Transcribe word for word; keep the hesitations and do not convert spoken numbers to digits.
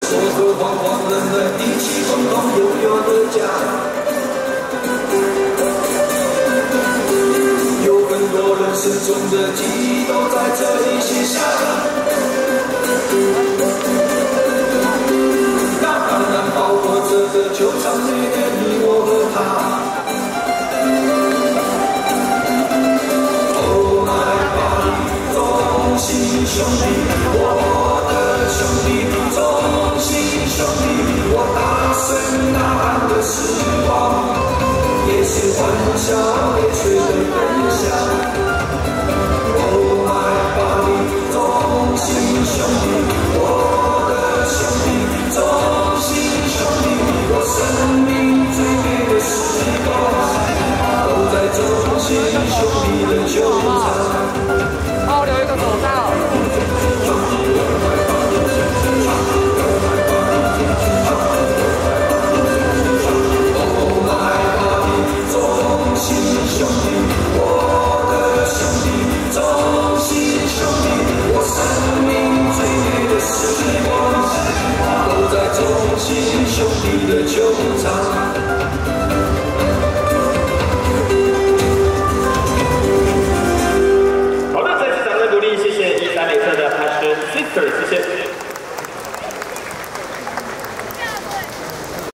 说着惶惶冷冷，一起共同拥有的家。有很多人生中的记忆都在这里写下。那当然包括这个球场内的你我和他。Oh my body， 中心兄弟，我的兄弟，中心兄弟，我大声呐喊的时光，也是欢笑泪水的分享。Oh my body， 中心兄弟，我的兄弟，中心兄弟，我生命最美的时光，都在中心兄弟的球场。 保留一个走道。兄弟，我的兄弟，中心兄弟，我生命最美的时光，都在中心兄弟的球场。